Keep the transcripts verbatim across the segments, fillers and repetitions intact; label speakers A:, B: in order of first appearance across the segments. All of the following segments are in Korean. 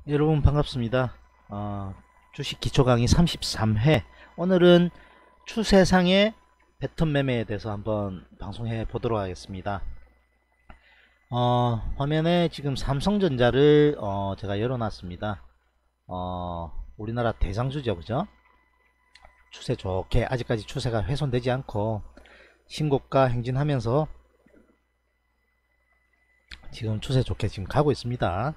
A: 여러분 반갑습니다. 어, 주식 기초 강의 삼십삼 회. 오늘은 추세상의 패턴 매매에 대해서 한번 방송해 보도록 하겠습니다. 어, 화면에 지금 삼성전자를 어, 제가 열어놨습니다. 어, 우리나라 대장주죠, 그죠? 추세 좋게 아직까지 추세가 훼손되지 않고 신고가 행진하면서 지금 추세 좋게 지금 가고 있습니다.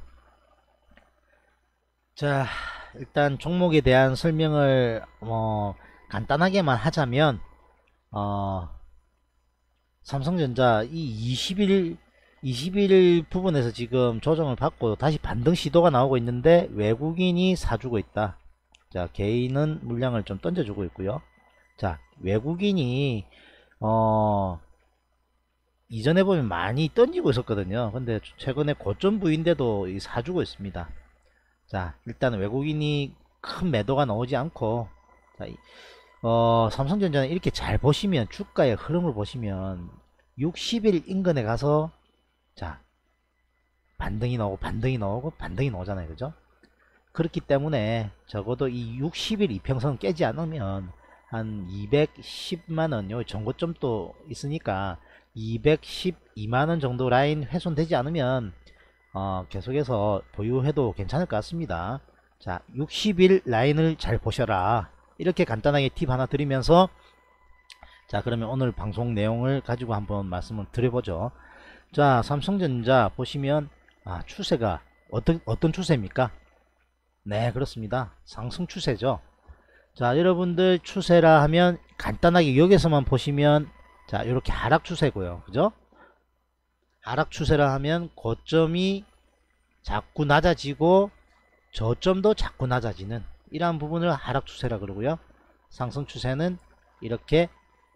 A: 자, 일단 종목에 대한 설명을 어, 간단하게만 하자면 어, 삼성전자 이 이십 일 이십 일 부분에서 지금 조정을 받고 다시 반등 시도가 나오고 있는데 외국인이 사주고 있다. 자, 개인은 물량을 좀 던져주고 있고요. 자, 외국인이 어, 이전에 보면 많이 던지고 있었거든요. 근데 최근에 고점 부위인데도 사주고 있습니다. 자, 일단 외국인이 큰 매도가 나오지 않고, 자, 어, 삼성전자는 이렇게 잘 보시면, 주가의 흐름을 보시면 육십 일 인근에 가서 자, 반등이 나오고 반등이 나오고 반등이 나오잖아요, 그죠? 그렇기 때문에 적어도 이 육십 일 이평선 깨지 않으면 한 이백십만원, 요 정고점도 있으니까 이백십이만원 정도 라인 훼손되지 않으면 어, 계속해서 보유해도 괜찮을 것 같습니다. 자, 육십 일 라인을 잘 보셔라. 이렇게 간단하게 팁 하나 드리면서, 자, 그러면 오늘 방송 내용을 가지고 한번 말씀을 드려보죠. 자, 삼성전자 보시면 아, 추세가 어떤 어떤 추세입니까? 네, 그렇습니다. 상승 추세죠. 자, 여러분들 추세라 하면 간단하게 여기서만 보시면 자, 이렇게 하락 추세고요. 그죠? 하락 추세라 하면 고점이 자꾸 낮아지고 저점도 자꾸 낮아지는 이러한 부분을 하락 추세라 그러고요. 상승 추세는 이렇게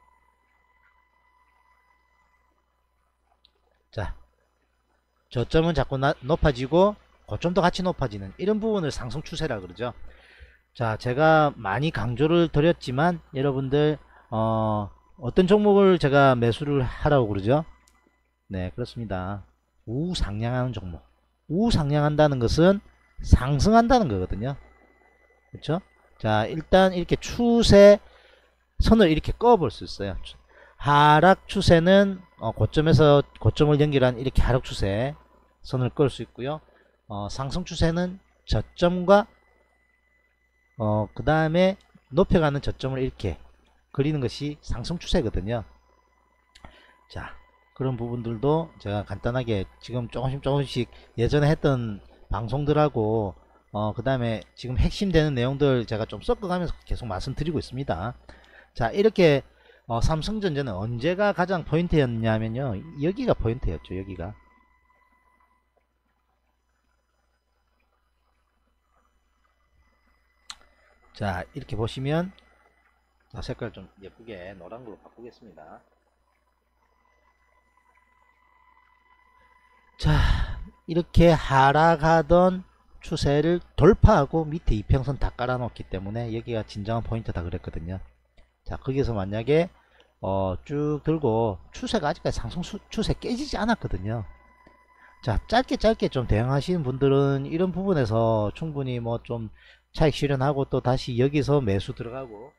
A: 자, 저점은 자꾸 나, 높아지고 고점도 같이 높아지는 이런 부분을 상승 추세라 그러죠. 자, 제가 많이 강조를 드렸지만 여러분들 어, 어떤 종목을 제가 매수를 하라고 그러죠? 네, 그렇습니다. 우상향하는 종목. 우상향한다는 것은 상승한다는 거거든요. 그렇죠? 자, 일단 이렇게 추세 선을 이렇게 꺼 볼 수 있어요. 하락 추세는 어, 고점에서 고점을 연결한 이렇게 하락 추세 선을 끌 수 있고요. 어, 상승 추세는 저점과 어, 그 다음에 높여가는 저점을 이렇게 그리는 것이 상승 추세거든요. 자, 그런 부분들도 제가 간단하게 지금 조금씩 조금씩 예전에 했던 방송들하고 어, 그 다음에 지금 핵심 되는 내용들 제가 좀 섞어가면서 계속 말씀드리고 있습니다. 자, 이렇게 어, 삼성전자는 언제가 가장 포인트였냐면요, 여기가 포인트였죠. 여기가. 자, 이렇게 보시면 자, 색깔 좀 예쁘게 노란 걸로 바꾸겠습니다. 자, 이렇게 하락하던 추세를 돌파하고 밑에 이평선 다 깔아놓기 때문에 여기가 진정한 포인트다 그랬거든요. 자, 거기서 만약에 어, 쭉 들고 추세가 아직까지 상승 수, 추세 깨지지 않았거든요. 자, 짧게 짧게 좀 대응하시는 분들은 이런 부분에서 충분히 뭐 좀 차익 실현하고 또 다시 여기서 매수 들어가고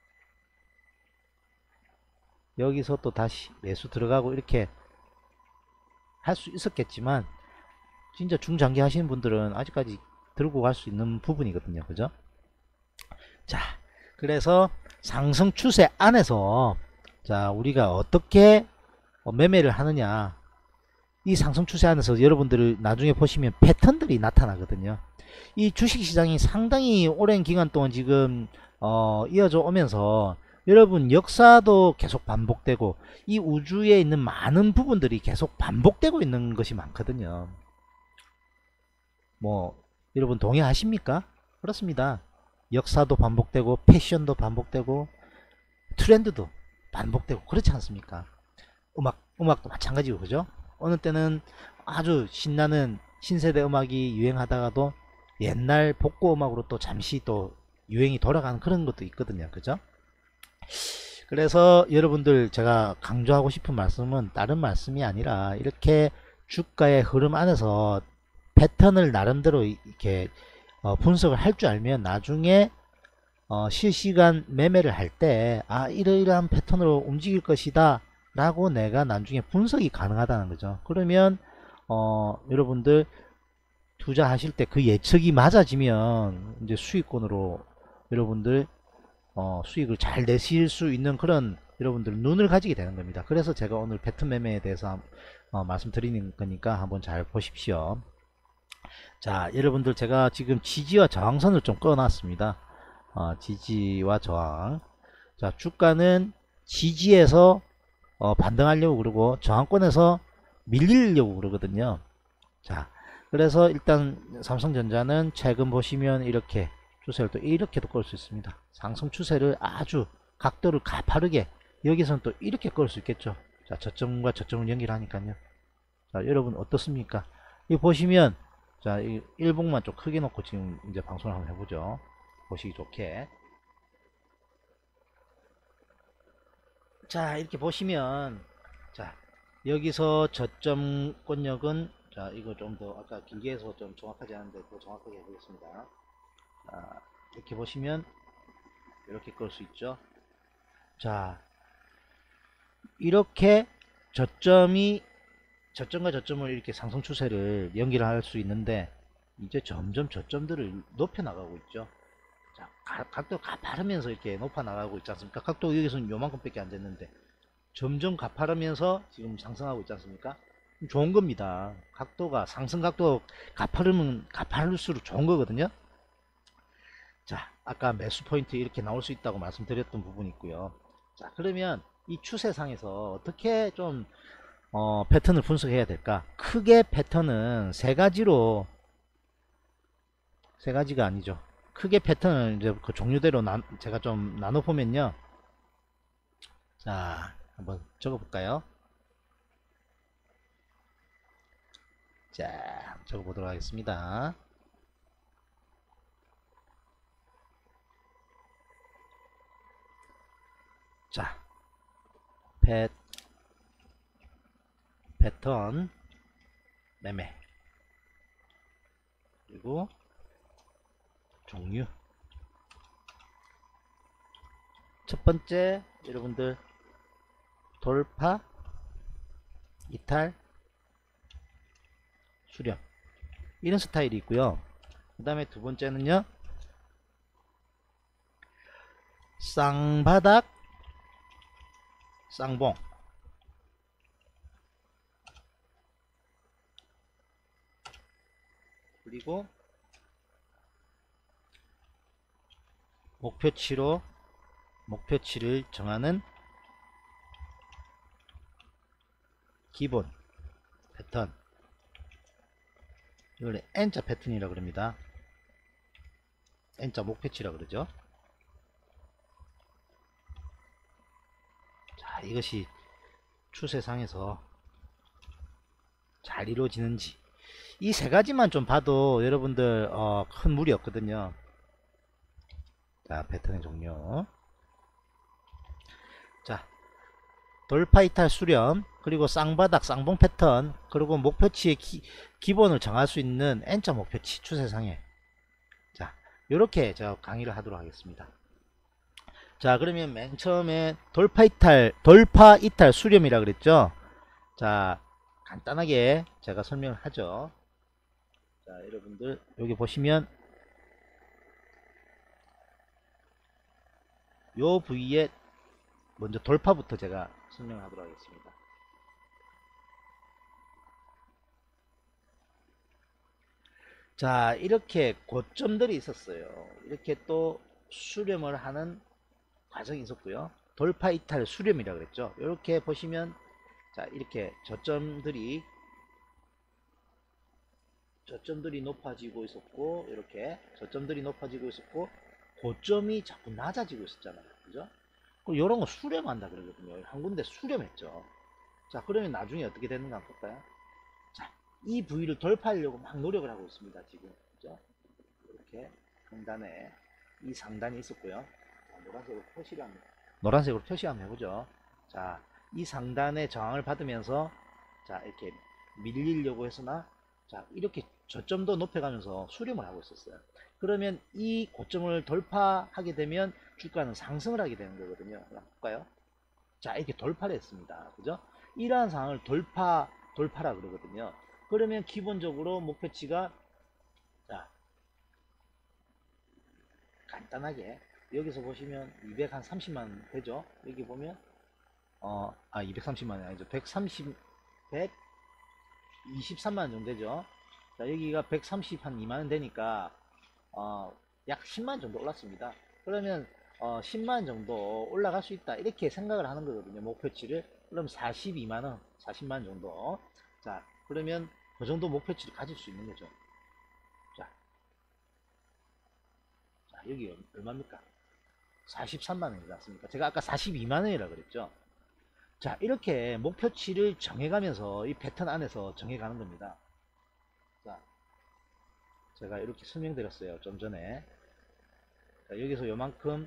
A: 여기서 또 다시 매수 들어가고 이렇게 할 수 있었겠지만 진짜 중장기 하시는 분들은 아직까지 들고 갈 수 있는 부분이거든요. 그죠? 자, 그래서 상승 추세 안에서 자, 우리가 어떻게 매매를 하느냐, 이 상승 추세 안에서 여러분들을 나중에 보시면 패턴들이 나타나거든요. 이 주식시장이 상당히 오랜 기간 동안 지금 어, 이어져 오면서 여러분 역사도 계속 반복되고 이 우주에 있는 많은 부분들이 계속 반복되고 있는 것이 많거든요. 뭐 여러분 동의하십니까? 그렇습니다. 역사도 반복되고 패션도 반복되고 트렌드도 반복되고 그렇지 않습니까? 음악, 음악도 마찬가지고 그죠? 어느 때는 아주 신나는 신세대 음악이 유행하다가도 옛날 복고 음악으로 또 잠시 또 유행이 돌아가는 그런 것도 있거든요. 그죠? 그래서 여러분들 제가 강조하고 싶은 말씀은 다른 말씀이 아니라 이렇게 주가의 흐름 안에서 패턴을 나름대로 이렇게 어, 분석을 할 줄 알면 나중에 어, 실시간 매매를 할 때 아 이러이러한 패턴으로 움직일 것이다 라고 내가 나중에 분석이 가능하다는 거죠. 그러면 어, 여러분들 투자하실 때 그 예측이 맞아지면 이제 수익권으로 여러분들 어, 수익을 잘 내실 수 있는 그런 여러분들 눈을 가지게 되는 겁니다. 그래서 제가 오늘 패턴 매매에 대해서 어, 말씀드리는 거니까 한번 잘 보십시오. 자, 여러분들 제가 지금 지지와 저항선을 좀 꺼놨습니다. 어, 지지와 저항. 자, 주가는 지지에서 어, 반등하려고 그러고 저항권에서 밀리려고 그러거든요. 자, 그래서 일단 삼성전자는 최근 보시면 이렇게 추세를 또 이렇게도 끌 수 있습니다. 상승 추세를 아주 각도를 가파르게 여기서는 또 이렇게 끌 수 있겠죠. 자, 저점과 저점을 연결하니까요. 자, 여러분 어떻습니까? 이 보시면 자, 이 일봉만 좀 크게 놓고 지금 이제 방송을 한번 해보죠. 보시기 좋게. 자, 이렇게 보시면 자, 여기서 저점권역은 자, 이거 좀 더 아까 길게 해서 좀 정확하지 않은데 더 정확하게 해보겠습니다. 자, 이렇게 보시면 이렇게 끌 수 있죠. 자, 이렇게 저점이 저점과 저점을 이렇게 상승 추세를 연결할 수 있는데 이제 점점 저점들을 높여 나가고 있죠. 자, 각도 가파르면서 이렇게 높아 나가고 있지 않습니까? 각도 여기서는 요만큼 밖에 안 됐는데 점점 가파르면서 지금 상승하고 있지 않습니까? 좋은 겁니다. 각도가 상승 각도 가파르면 가파를수록 좋은 거거든요. 자, 아까 매수 포인트 이렇게 나올 수 있다고 말씀드렸던 부분이 있고요. 자, 그러면 이 추세상에서 어떻게 좀 어, 패턴을 분석해야 될까? 크게 패턴은 세 가지로 세 가지가 아니죠. 크게 패턴을 이제 그 종류대로 나, 제가 좀 나눠 보면요. 자, 한번 적어 볼까요? 자, 적어 보도록 하겠습니다. 자, 패, 패턴 매매 그리고 종류. 첫 번째 여러분들 돌파, 이탈, 수렴 이런 스타일이 있고요. 그 다음에 두 번째는요 쌍바닥, 쌍봉. 그리고 목표치로 목표치를 정하는 기본 패턴, 이걸 N자 패턴이라 그럽니다. N자 목표치라 그러죠. 자, 이것이 추세상에서 잘 이루어지는지 이 세 가지만 좀 봐도 여러분들 어, 큰 무리 없거든요. 자, 패턴의 종류. 자, 돌파, 이탈, 수렴, 그리고 쌍바닥, 쌍봉 패턴, 그리고 목표치의 기, 기본을 정할 수 있는 N자 목표치 추세상에. 자, 요렇게 제가 강의를 하도록 하겠습니다. 자, 그러면 맨 처음에 돌파, 이탈, 돌파, 이탈, 수렴이라 그랬죠. 자, 간단하게 제가 설명을 하죠. 자, 여러분들 여기 보시면 요 부위에 먼저 돌파부터 제가 설명을 하도록 하겠습니다. 자, 이렇게 고점들이 있었어요. 이렇게 또 수렴을 하는 과정이 있었고요. 돌파, 이탈, 수렴이라고 그랬죠. 이렇게 보시면 자, 이렇게 저점들이 저점들이 높아지고 있었고, 이렇게 저점들이 높아지고 있었고, 고점이 자꾸 낮아지고 있었잖아요. 그죠? 이런 거 수렴한다 그러거든요. 한 군데 수렴했죠. 자, 그러면 나중에 어떻게 되는가 한번 볼까요? 자, 이 부위를 돌파하려고 막 노력을 하고 있습니다. 지금. 그죠? 이렇게 상단에 이 상단이 있었고요. 자, 노란색으로 표시를 한번, 노란색으로 표시 한번 해보죠. 자, 이 상단의 저항을 받으면서 자, 이렇게 밀리려고 했으나 자, 이렇게 저점도 높여가면서 수렴을 하고 있었어요. 그러면 이 고점을 돌파하게 되면 주가는 상승을 하게 되는 거거든요. 한번 볼까요? 자, 이렇게 돌파를 했습니다. 그죠? 이러한 상황을 돌파, 돌파라 그러거든요. 그러면 기본적으로 목표치가, 자, 간단하게 여기서 보시면 이백삼십만 원 되죠? 여기 보면 어, 아, 이백삼십만 원이 아니죠. 백삼십, 백이십삼만 원 정도 되죠. 자, 여기가 백삼십이만 원 되니까 어, 약 십만 원 정도 올랐습니다. 그러면 어, 십만 원 정도 올라갈 수 있다, 이렇게 생각을 하는 거거든요. 목표치를. 그럼 사십이만 원, 사십만 원 정도. 자, 그러면 그 정도 목표치를 가질 수 있는 거죠. 자, 자 여기 얼마입니까? 사십삼만 원이 났습니까? 제가 아까 사십이만 원이라 그랬죠. 자, 이렇게 목표치를 정해가면서 이 패턴 안에서 정해가는 겁니다. 자, 제가 이렇게 설명드렸어요, 좀 전에. 자, 여기서 요만큼,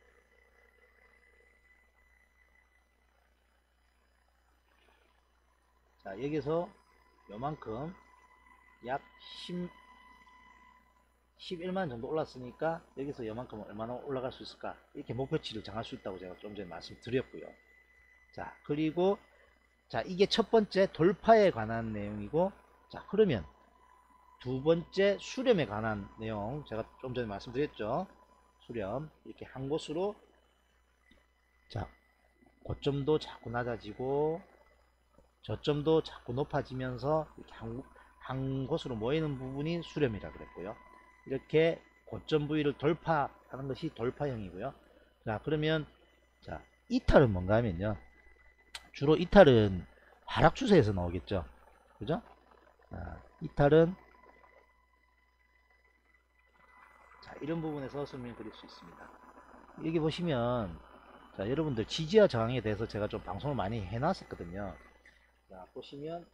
A: 자, 여기서 요만큼 약 십, 십일만 원 정도 올랐으니까 여기서 요만큼 얼마나 올라갈 수 있을까, 이렇게 목표치를 정할 수 있다고 제가 좀 전에 말씀드렸고요. 자, 그리고 자, 이게 첫 번째 돌파에 관한 내용이고, 자, 그러면 두 번째 수렴에 관한 내용, 제가 좀 전에 말씀드렸죠. 수렴, 이렇게 한 곳으로, 자, 고점도 자꾸 낮아지고 저점도 자꾸 높아지면서 이렇게 한, 한 곳으로 모이는 부분이 수렴이라 그랬고요. 이렇게 고점 부위를 돌파하는 것이 돌파형이고요. 자, 그러면 자, 이탈은 뭔가 하면요, 주로 이탈은 하락 추세에서 나오겠죠. 그죠? 아, 이탈은 자, 이런 부분에서 설명드릴 수 있습니다. 여기 보시면, 자, 여러분들 지지와 저항에 대해서 제가 좀 방송을 많이 해놨었거든요. 자, 보시면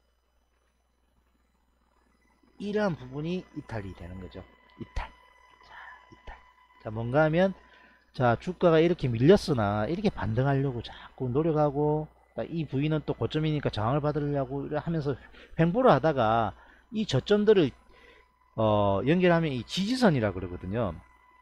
A: 이러한 부분이 이탈이 되는 거죠. 이탈. 자, 이탈. 자, 뭔가 하면, 자, 주가가 이렇게 밀렸으나 이렇게 반등하려고 자꾸 노력하고, 이 부위는 또 고점이니까 저항을 받으려고 하면서 횡보를 하다가 이 저점들을 어, 연결하면 이 지지선이라 그러거든요.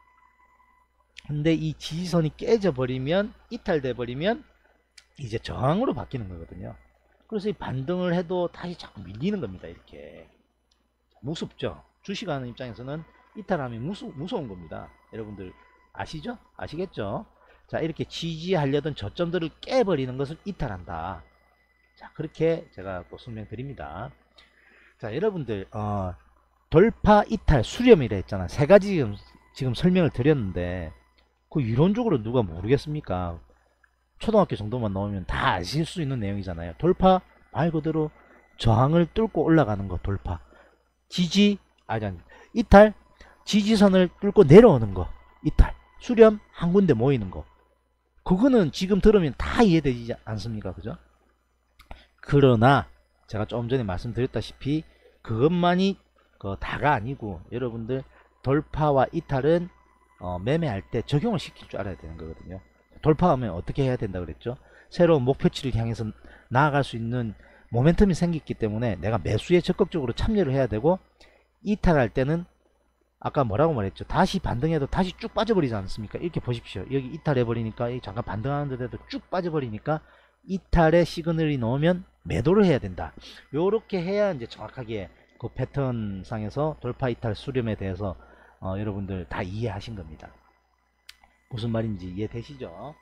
A: 근데 이 지지선이 깨져 버리면, 이탈돼 버리면 이제 저항으로 바뀌는 거거든요. 그래서 이 반등을 해도 다시 자꾸 밀리는 겁니다. 이렇게 무섭죠. 주식하는 입장에서는 이탈하면 무서, 무서운 겁니다. 여러분들 아시죠? 아시겠죠? 자, 이렇게 지지하려던 저점들을 깨버리는 것을 이탈한다. 자, 그렇게 제가 또 설명드립니다. 자, 여러분들 어, 돌파, 이탈, 수렴이라 했잖아. 세 가지 지금, 지금 설명을 드렸는데, 그 이론적으로 누가 모르겠습니까? 초등학교 정도만 나오면 다 아실 수 있는 내용이잖아요. 돌파, 말 그대로 저항을 뚫고 올라가는 거 돌파. 지지, 아니, 아니, 이탈, 지지선을 뚫고 내려오는 거 이탈. 수렴, 한 군데 모이는 거. 그거는 지금 들으면 다 이해되지 않습니까? 그죠? 그러나 제가 좀 전에 말씀드렸다시피 그것만이 그 다가 아니고, 여러분들 돌파와 이탈은 어, 매매할 때 적용을 시킬 줄 알아야 되는 거거든요. 돌파하면 어떻게 해야 된다 그랬죠? 새로운 목표치를 향해서 나아갈 수 있는 모멘텀이 생겼기 때문에 내가 매수에 적극적으로 참여를 해야 되고, 이탈할 때는 아까 뭐라고 말했죠? 다시 반등해도 다시 쭉 빠져버리지 않습니까? 이렇게 보십시오. 여기 이탈해버리니까, 잠깐 반등하는 데도 쭉 빠져버리니까 이탈의 시그널이 나오면 매도를 해야 된다. 요렇게 해야 이제 정확하게 그 패턴 상에서 돌파, 이탈, 수렴에 대해서 어, 여러분들 다 이해하신 겁니다. 무슨 말인지 이해되시죠?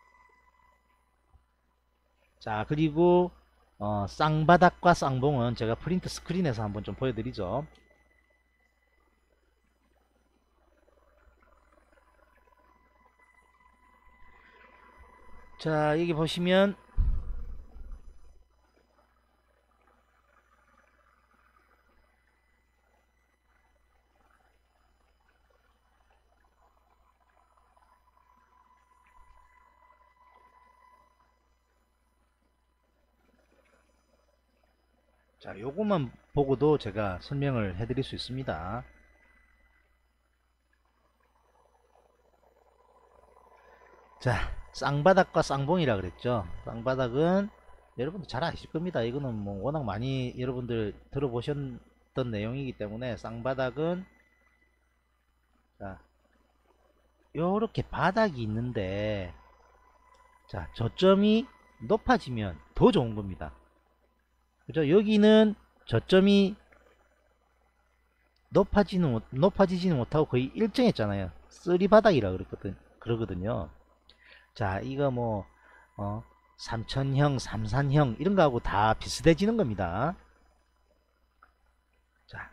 A: 자, 그리고 어, 쌍바닥과 쌍봉은 제가 프린트 스크린에서 한번 좀 보여드리죠. 자, 여기 보시면 자, 요것만 보고도 제가 설명을 해드릴 수 있습니다. 자, 쌍바닥과 쌍봉이라 그랬죠. 쌍바닥은 여러분들 잘 아실 겁니다. 이거는 뭐 워낙 많이 여러분들 들어보셨 봤던 내용이기 때문에 쌍바닥은 자 요렇게 바닥이 있는데 자 저점이 높아지면 더 좋은 겁니다. 그죠? 여기는 저점이 높아지는 높아지지는 못하고 거의 일정했잖아요. 쓰리 바닥이라 그랬거든 그러거든요. 자 이거 뭐 어, 삼천형 삼산형 이런 거하고 다 비슷해지는 겁니다. 자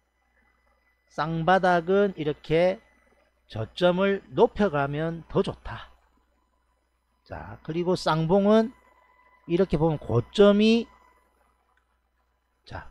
A: 쌍바닥은 이렇게 저점을 높여가면 더 좋다. 자 그리고 쌍봉은 이렇게 보면 고점이 자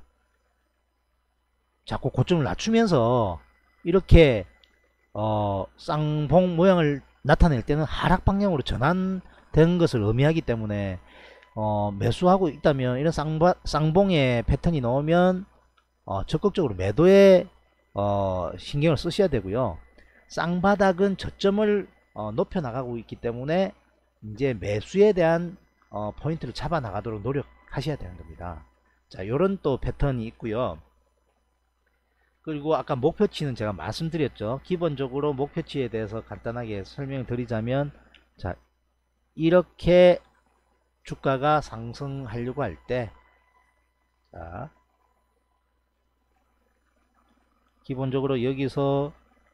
A: 자꾸 고점을 낮추면서 이렇게 어 쌍봉 모양을 나타낼 때는 하락 방향으로 전환된 것을 의미하기 때문에 어 매수하고 있다면 이런 쌍바, 쌍봉의 패턴이 나오면 어 적극적으로 매도에 어 신경을 쓰셔야 되고요. 쌍바닥은 저점을 어 높여 나가고 있기 때문에 이제 매수에 대한 어 포인트를 잡아 나가도록 노력하셔야 되는 겁니다. 자 요런 또 패턴이 있고요. 그리고 아까 목표치는 제가 말씀드렸죠. 기본적으로 목표치에 대해서 간단하게 설명드리자면 자 이렇게 주가가 상승하려고 할 때 자 기본적으로 여기서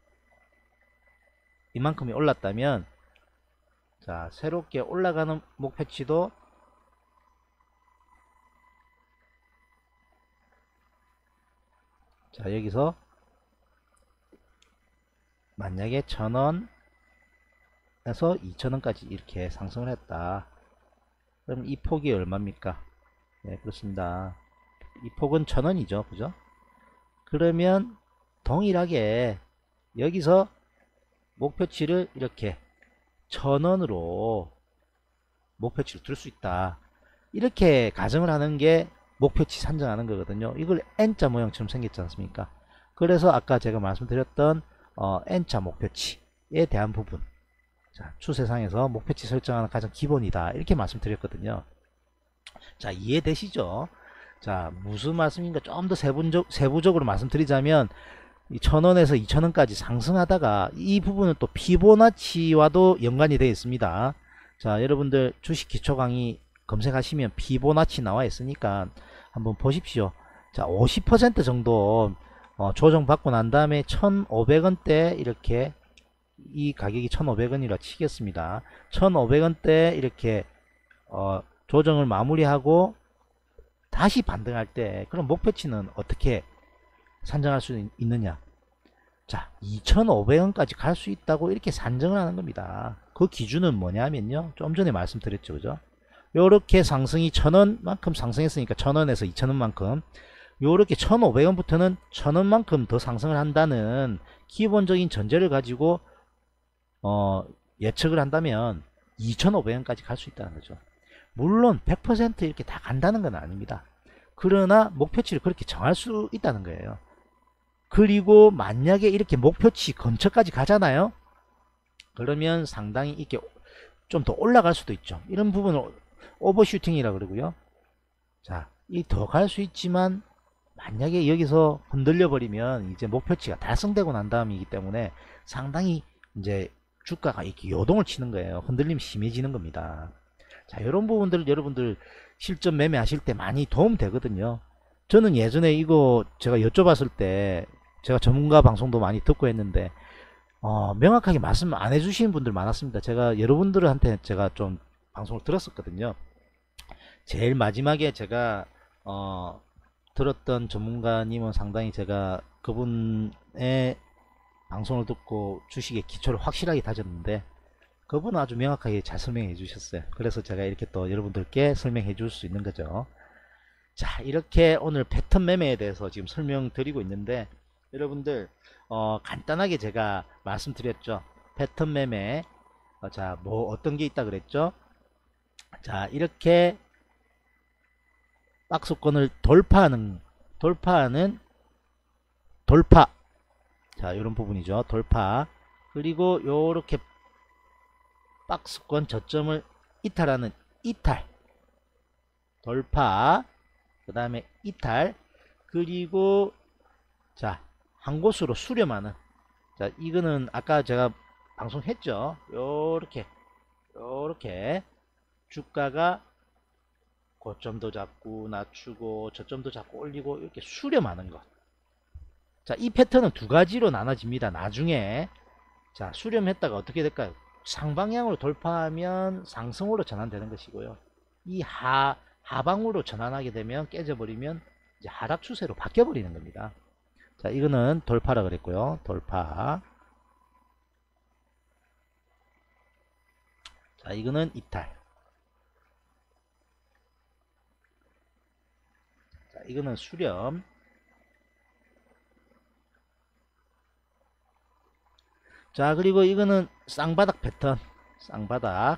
A: 이만큼이 올랐다면 자 새롭게 올라가는 목표치도 자 여기서 만약에 천원에서 이천원까지 이렇게 상승을 했다. 그럼 이 폭이 얼마입니까? 네 그렇습니다. 이 폭은 천원이죠. 그죠? 그러면 동일하게 여기서 목표치를 이렇게 천원으로 목표치를 둘 수 있다. 이렇게 가정을 하는 게 목표치 산정하는 거거든요. 이걸 N자 모양처럼 생겼지 않습니까? 그래서 아까 제가 말씀드렸던 어, N자 목표치에 대한 부분 자 추세상에서 목표치 설정하는 가장 기본이다 이렇게 말씀드렸거든요. 자 이해되시죠? 자 무슨 말씀인가 좀 더 세부적, 세부적으로 말씀드리자면 이 천원에서 이천원까지 상승하다가 이 부분은 또 피보나치와도 연관이 되어 있습니다. 자 여러분들 주식 기초 강의 검색하시면 피보나치 나와 있으니까 한번 보십시오. 자 오십 퍼센트 정도 어, 조정받고 난 다음에 천오백원대 이렇게 이 가격이 천오백원이라 치겠습니다. 천오백원대 이렇게 어, 조정을 마무리하고 다시 반등할 때 그럼 목표치는 어떻게 산정할 수 있, 있느냐 자 이천오백원까지 갈 수 있다고 이렇게 산정을 하는 겁니다. 그 기준은 뭐냐면요 좀 전에 말씀드렸죠. 그죠? 요렇게 상승이 천원만큼 상승했으니까 천원에서 이천원만큼 요렇게 천오백원부터는 천원만큼 더 상승을 한다는 기본적인 전제를 가지고 어 예측을 한다면 이천오백원까지 갈 수 있다는 거죠. 물론 백 퍼센트 이렇게 다 간다는 건 아닙니다. 그러나 목표치를 그렇게 정할 수 있다는 거예요. 그리고 만약에 이렇게 목표치 근처까지 가잖아요. 그러면 상당히 이렇게 좀 더 올라갈 수도 있죠. 이런 부분을 오버슈팅이라 그러고요. 자, 이 더 갈 수 있지만 만약에 여기서 흔들려 버리면 이제 목표치가 달성되고 난 다음이기 때문에 상당히 이제 주가가 이렇게 요동을 치는 거예요. 흔들림이 심해지는 겁니다. 자, 이런 부분들 여러분들 실전 매매하실 때 많이 도움 되거든요. 저는 예전에 이거 제가 여쭤봤을 때 제가 전문가 방송도 많이 듣고 했는데 어, 명확하게 말씀 안 해주시는 분들 많았습니다. 제가 여러분들한테 제가 좀 방송을 들었었거든요. 제일 마지막에 제가 어, 들었던 전문가님은 상당히 제가 그분의 방송을 듣고 주식의 기초를 확실하게 다졌는데 그분은 아주 명확하게 잘 설명해 주셨어요. 그래서 제가 이렇게 또 여러분들께 설명해 줄 수 있는 거죠. 자 이렇게 오늘 패턴 매매에 대해서 지금 설명드리고 있는데 여러분들 어, 간단하게 제가 말씀드렸죠. 패턴 매매 어, 자 뭐 어떤 게 있다 그랬죠. 자 이렇게 박스권을 돌파하는 돌파하는 돌파 자 이런 부분이죠. 돌파 그리고 요렇게 박스권 저점을 이탈하는 이탈 돌파 그 다음에 이탈 그리고 자, 한 곳으로 수렴하는. 자, 이거는 아까 제가 방송했죠. 요렇게 요렇게 주가가 고점도 잡고 낮추고 저점도 잡고 올리고 이렇게 수렴하는 것. 자, 이 패턴은 두 가지로 나눠집니다. 나중에 자, 수렴했다가 어떻게 될까요? 상방향으로 돌파하면 상승으로 전환되는 것이고요. 이 하, 하방으로 전환하게 되면 깨져버리면 이제 하락 추세로 바뀌어버리는 겁니다. 자, 이거는 돌파라 그랬고요. 돌파. 자, 이거는 이탈. 자, 이거는 수렴. 자, 그리고 이거는 쌍바닥 패턴. 쌍바닥.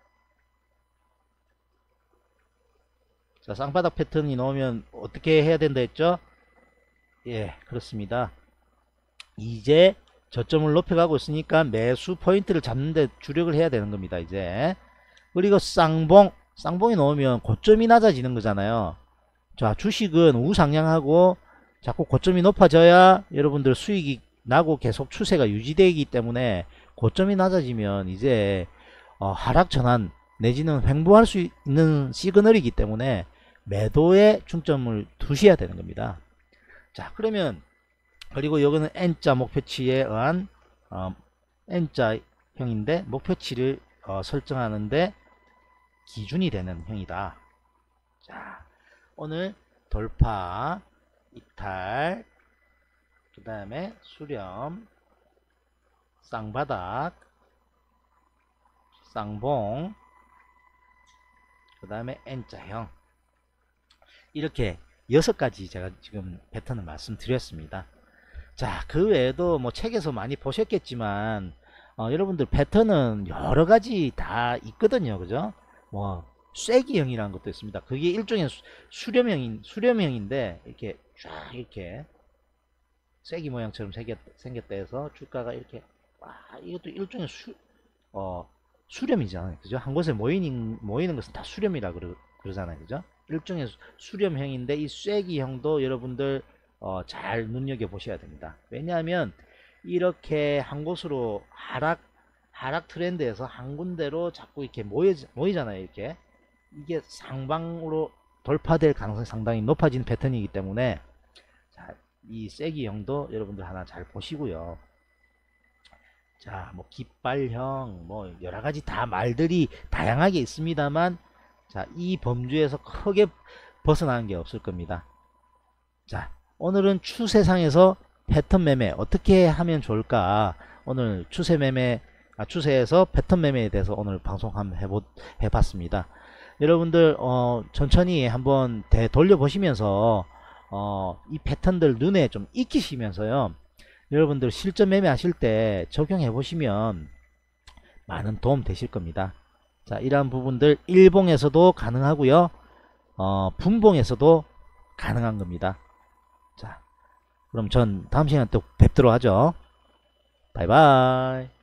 A: 자, 쌍바닥 패턴이 나오면 어떻게 해야 된다 했죠? 예, 그렇습니다. 이제 저점을 높여가고 있으니까 매수 포인트를 잡는데 주력을 해야 되는 겁니다. 이제. 그리고 쌍봉. 쌍봉이 나오면 고점이 낮아지는 거잖아요. 자, 주식은 우상향하고 자꾸 고점이 높아져야 여러분들 수익이 나고 계속 추세가 유지되기 때문에 고점이 낮아지면 이제 어, 하락 전환 내지는 횡보할 수 있는 시그널이기 때문에 매도에 중점을 두셔야 되는 겁니다. 자, 그러면 그리고 여기는 N자 목표치에 의한 어, N자 형인데 목표치를 어, 설정하는데 기준이 되는 형이다. 자, 오늘 돌파, 이탈, 그 다음에 수렴, 쌍바닥, 쌍봉, 그 다음에 N자형, 이렇게 여섯 가지 제가 지금 패턴을 말씀드렸습니다. 자, 그 외에도 뭐 책에서 많이 보셨겠지만 어, 여러분들 패턴은 여러 가지 다 있거든요. 그죠? 뭐 쐐기형이라는 것도 있습니다. 그게 일종의 수, 수렴형인 수렴형인데 이렇게 쫙 이렇게 쐐기 모양처럼 생겼, 생겼다 해서 주가가 이렇게 와, 이것도 일종의 수, 어, 수렴이잖아요. 그죠? 한 곳에 모이는, 모이는 것은 다 수렴이라 그러, 그러잖아요. 그죠? 일종의 수렴형인데 이 쐐기형도 여러분들 어, 잘 눈여겨보셔야 됩니다. 왜냐하면 이렇게 한 곳으로 하락 하락 트렌드에서 한 군데로 자꾸 이렇게 모여, 모이잖아요. 이렇게 이게 상방으로 돌파될 가능성이 상당히 높아지는 패턴이기 때문에 자, 이 쐐기형도 여러분들 하나 잘 보시고요. 자, 뭐 깃발형 뭐 여러가지 다 말들이 다양하게 있습니다만 자, 이 범주에서 크게 벗어나는 게 없을 겁니다. 자, 오늘은 추세상에서 패턴 매매 어떻게 하면 좋을까, 오늘 추세 매매 아, 추세에서 패턴 매매에 대해서 오늘 방송 한번 해보, 해봤습니다. 여러분들 어, 천천히 한번 되돌려 보시면서 어, 이 패턴들 눈에 좀 익히시면서요, 여러분들 실전 매매 하실 때 적용해 보시면 많은 도움 되실 겁니다. 자, 이러한 부분들 일봉에서도 가능하고요, 어, 분봉에서도 가능한 겁니다. 자, 그럼 전 다음 시간에 또 뵙도록 하죠. 바이바이.